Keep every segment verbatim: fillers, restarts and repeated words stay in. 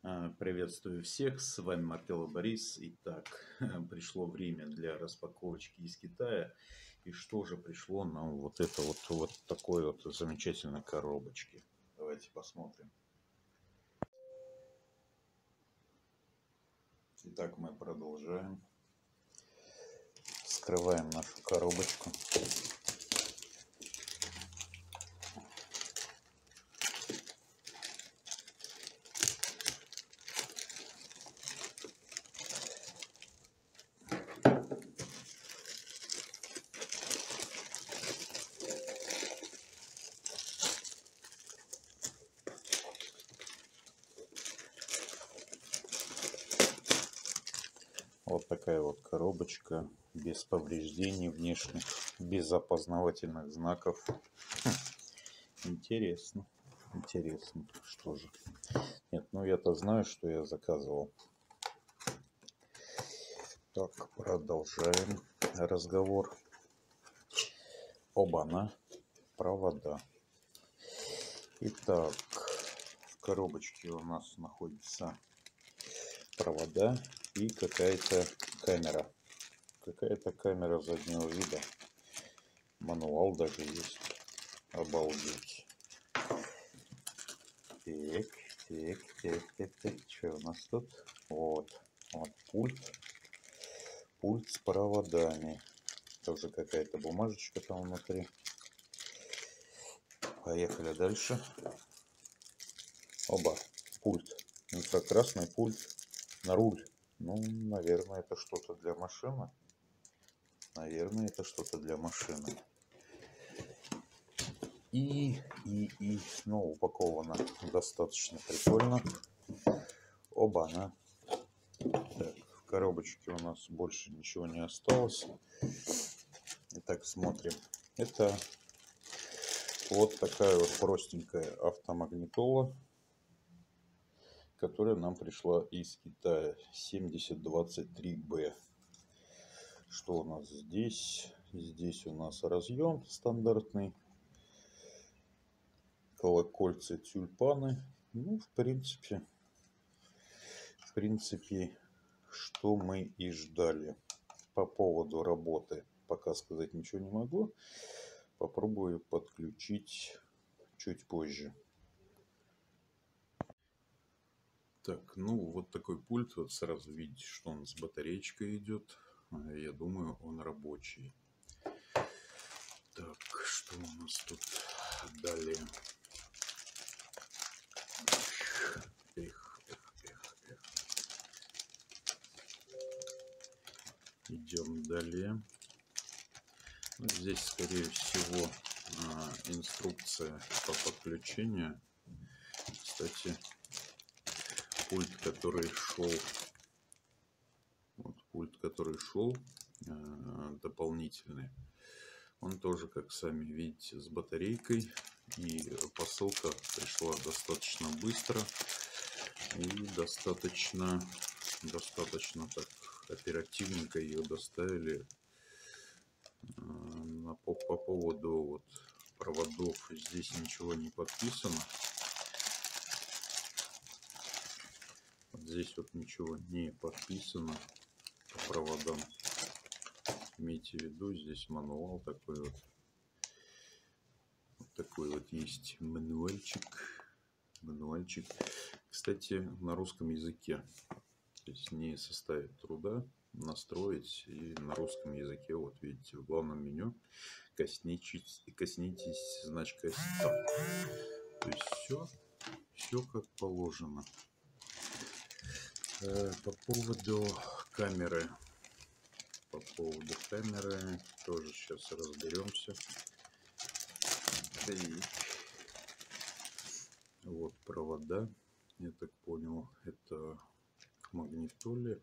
А, Приветствую всех, с вами Мартелло Борис. Итак, пришло время для распаковочки из Китая. И что же пришло нам вот это вот, вот такой вот замечательной коробочки. Давайте посмотрим. Итак, мы продолжаем. Вскрываем нашу коробочку. Вот такая вот коробочка, без повреждений внешних, без опознавательных знаков. Хм, интересно, интересно, что же. Нет, ну я-то знаю, что я заказывал. Так, продолжаем разговор. Оба-на, провода. Итак, в коробочке у нас находятся провода и какая-то камера. Какая-то камера заднего вида. Мануал даже есть. Обалдеть. Так, так, так, так, так. Что у нас тут? Вот. Вот пульт. Пульт с проводами. Тоже какая-то бумажечка там внутри. Поехали дальше. Оба. Пульт. Инфракрасный пульт на руль. Ну, наверное, это что-то для машины. Наверное, это что-то для машины. И, и, и, ну, упаковано достаточно прикольно. Оба-на. Так, в коробочке у нас больше ничего не осталось. Итак, смотрим. Это вот такая вот простенькая автомагнитола, которая нам пришла из Китая. семьдесят двадцать три бэ. Что у нас здесь? Здесь у нас разъем стандартный. Колокольцы, тюльпаны. Ну, в принципе, в принципе, что мы и ждали. По поводу работы пока сказать ничего не могу. Попробую подключить чуть позже. Так, ну вот такой пульт. Вот сразу видите, что он с батареечкой идет. Я думаю, он рабочий. Так, что у нас тут далее? Эх, эх, эх, эх. Идем далее. Ну, здесь, скорее всего, инструкция по подключению. Кстати, пульт, который шел, вот пульт, который шел дополнительный, он тоже, как сами видите, с батарейкой. И посылка пришла достаточно быстро и достаточно, достаточно так оперативненько ее доставили. По, по поводу вот проводов здесь ничего не подписано. Вот здесь вот ничего не подписано по проводам. Имейте в виду, здесь мануал такой вот. Вот такой вот есть мануальчик. Мануальчик. Кстати, на русском языке. То есть не составит труда настроить. И на русском языке, вот видите, в главном меню коснитесь, коснитесь значка «Старт». То есть все, все как положено. По поводу камеры. По поводу камеры тоже сейчас разберемся. И вот провода, я так понял, это к магнитоле.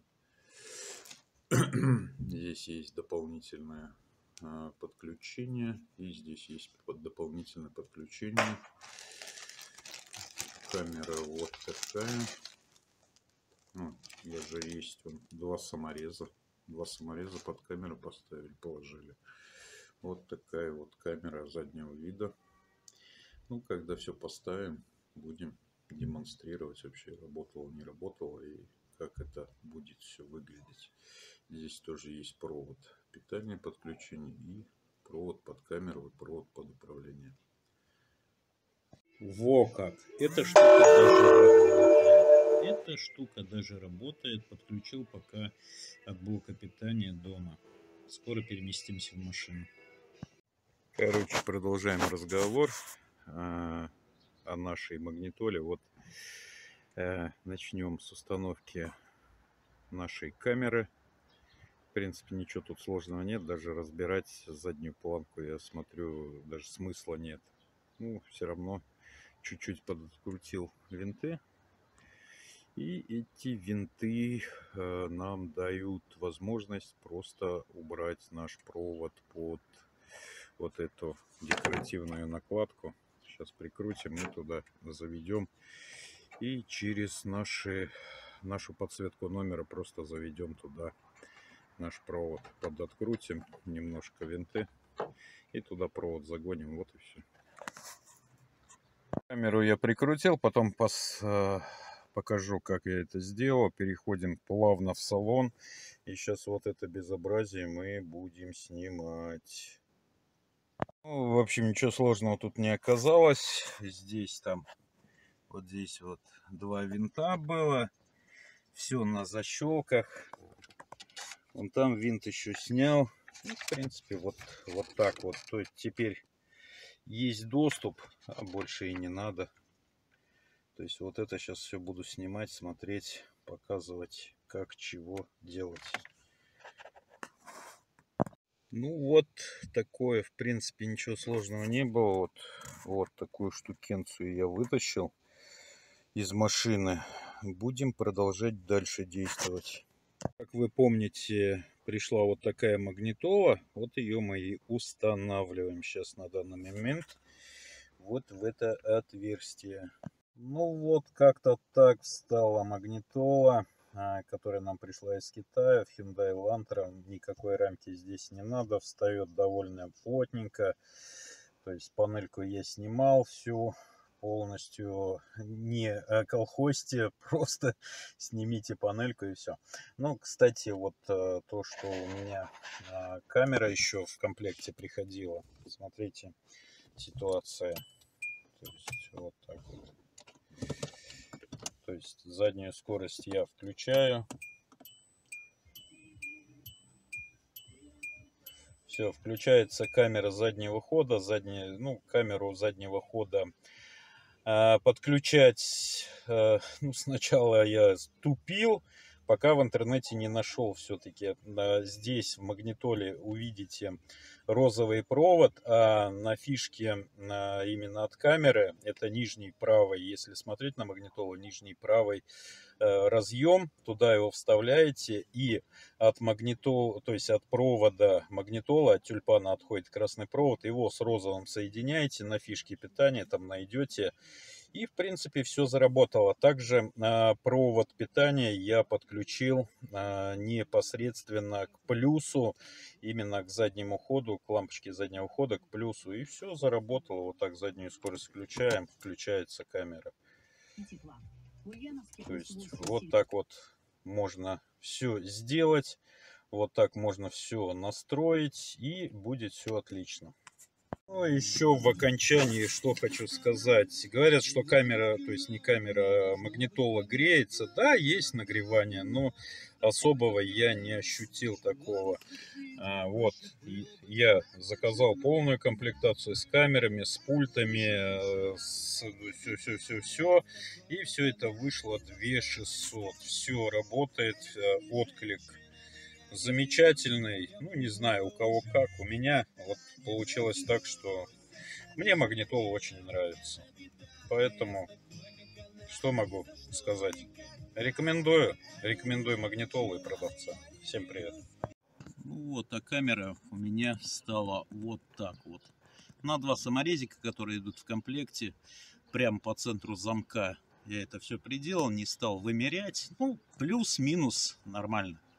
Здесь есть дополнительное подключение, и здесь есть дополнительное подключение. Камера вот такая. Ну, даже есть вон, два самореза. Два самореза под камеру поставили, положили. Вот такая вот камера заднего вида. Ну, когда все поставим, будем демонстрировать вообще, работало, не работало и как это будет все выглядеть. Здесь тоже есть провод питания, подключения и провод под камеру и провод под управление. Во как! Эта штука даже работает. Эта штука даже работает. Подключил пока от блока питания дома. Скоро переместимся в машину. Короче, продолжаем разговор о, о нашей магнитоле. Вот э, начнем с установки нашей камеры. В принципе, ничего тут сложного нет. Даже разбирать заднюю планку, я смотрю, даже смысла нет. Ну, все равно чуть-чуть подкрутил винты. И эти винты э, нам дают возможность просто убрать наш провод под вот эту декоративную накладку. Сейчас прикрутим и туда заведем. И через наши, нашу подсветку номера просто заведем туда наш провод. Подоткрутим немножко винты и туда провод загоним. Вот и все. Камеру я прикрутил, потом пос, покажу, как я это сделал. Переходим плавно в салон. И сейчас вот это безобразие мы будем снимать. Ну, в общем, ничего сложного тут не оказалось. Здесь там, вот здесь вот два винта было. Все на защелках. Вон там винт еще снял. Ну, в принципе, вот, вот так вот. То есть теперь есть доступ, а больше и не надо. То есть вот это сейчас все буду снимать, смотреть, показывать, как чего делать. Ну вот такое, в принципе, ничего сложного не было. Вот, вот такую штукенцию я вытащил из машины. Будем продолжать дальше действовать. Как вы помните, пришла вот такая магнитола. Вот ее мы и устанавливаем сейчас на данный момент. Вот в это отверстие. Ну вот как-то так встала магнитола, которая нам пришла из Китая, в Hyundai Elantra. Никакой рамки здесь не надо, встает довольно плотненько. То есть панельку я снимал всю полностью, не колхозьте, просто снимите панельку и все. Ну, кстати, вот то, что у меня камера еще в комплекте приходила. Смотрите, ситуация. То есть вот так вот. То есть заднюю скорость я включаю. Все, включается камера заднего хода. Задняя, ну, камеру заднего хода а, подключать. А, ну, сначала я тупил, пока в интернете не нашел все-таки. А, здесь в магнитоле увидите розовый провод, а на фишке а, именно от камеры, это нижний правый, если смотреть на магнитолу, нижний правый э, разъем, туда его вставляете, и от магнитола, то есть от провода магнитола, от тюльпана отходит красный провод, его с розовым соединяете, на фишке питания там найдете. И, в принципе, все заработало. Также э, провод питания я подключил э, непосредственно к плюсу, именно к заднему ходу, к лампочке заднего хода, к плюсу. И все заработало. Вот так заднюю скорость включаем, включается камера. То есть вот так вот можно все сделать. Вот так можно все настроить, и будет все отлично. Ну, еще в окончании, что хочу сказать. Говорят, что камера, то есть не камера, а магнитола греется. Да, есть нагревание, но особого я не ощутил такого. А, вот, я заказал полную комплектацию с камерами, с пультами, с все-все-все-все. И все это вышло две тысячи шестьсот. Все работает, отклик замечательный. Ну, не знаю, у кого как. У меня вот получилось так, что мне магнитола очень нравится. Поэтому, что могу сказать? Рекомендую. Рекомендую магнитолу и продавца. Всем привет. Ну вот, а камера у меня стала вот так вот. На два саморезика, которые идут в комплекте, прямо по центру замка. Я это все приделал, не стал вымерять. Ну, плюс-минус нормально.